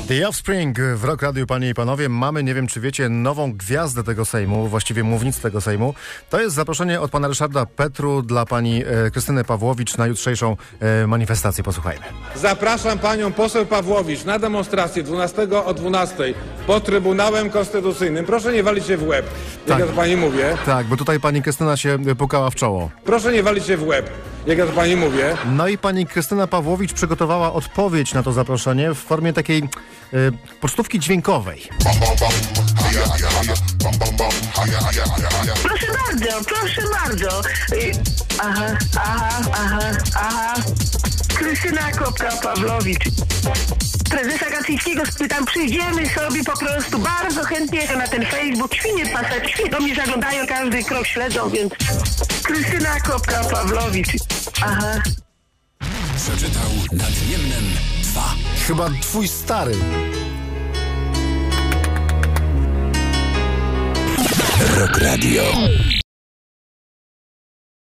The Offspring w Rock Radiu, panie i panowie. Mamy, nie wiem czy wiecie, nową gwiazdę tego Sejmu, właściwie mównicy tego Sejmu. To jest zaproszenie od pana Ryszarda Petru dla pani Krystyny Pawłowicz na jutrzejszą manifestację. Posłuchajmy. Zapraszam panią poseł Pawłowicz na demonstrację 12 o 12 pod Trybunałem Konstytucyjnym. Proszę nie walić się w łeb, jak ja to pani mówię. Tak, bo tutaj pani Krystyna się pukała w czoło. Proszę nie walić się w łeb, jak ja to pani mówię. No i pani Krystyna Pawłowicz przygotowała odpowiedź na to zaproszenie w formie takiej pocztówki dźwiękowej. Proszę bardzo, proszę bardzo. Aha. Krystyna Pawłowicz. Prezesa Kaczyńskiego spytam, przyjdziemy sobie po prostu bardzo chętnie na ten Facebook. Świnie pasać, świnie do mnie zaglądają, każdy krok śledzą, więc Krystyna Pawłowicz. Aha. Przeczytał Nadniemnem 2. Chyba twój stary. Rock Radio.